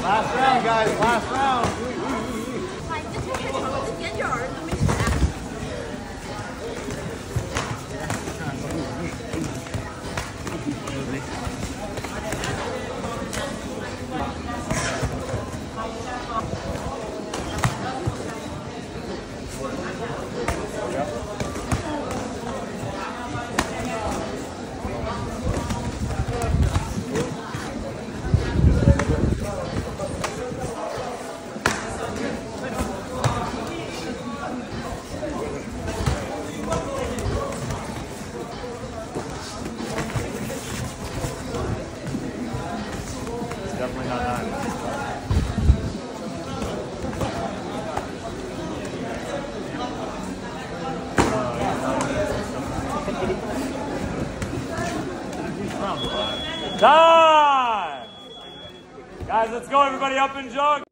Last round, guys. Last round. Definitely not done. Time! Guys, let's go. Everybody up and jog.